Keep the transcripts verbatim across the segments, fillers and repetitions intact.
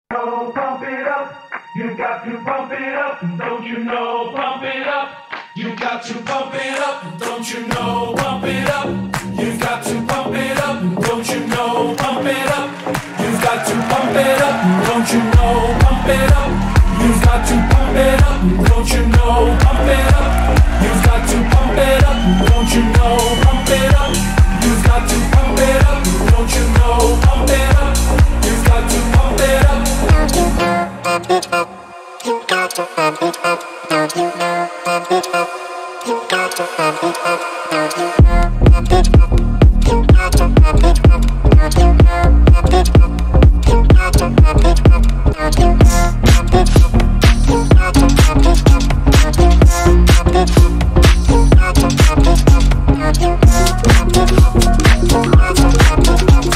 Oh, pump it up. You got to pump it up. Don't you know? Pump it up. You got to pump it up. Don't you know? Pump it up. You got to pump it up. Don't you know? Pump it up. You got to pump it up. Don't you know? Pump it up. You got to pump it up. Don't you know? Pump it up. You got to pump it up. Don't you know? Pump it up. You got to pump it up. Don't you know? Pump it up. You got to pump it up. Don't you know, pump it up. You got to pump it up. Don't you know, pump it up. You got to pump it up. Don't you know, pump it up. You got to pump it up. Don't you know, pump it up. You got to pump it up. Don't you know, pump it up. You got to pump it up. Don't you know, pump it up. You got to pump it up. Don't you know, pump it up. You got to pump it up.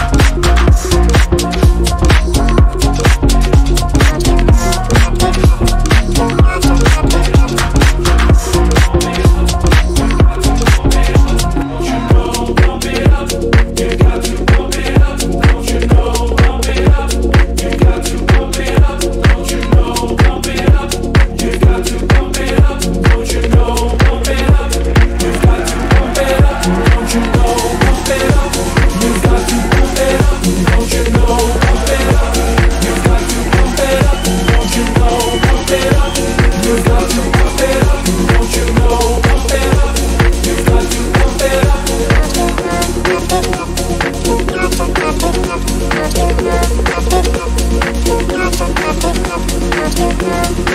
Don't you know,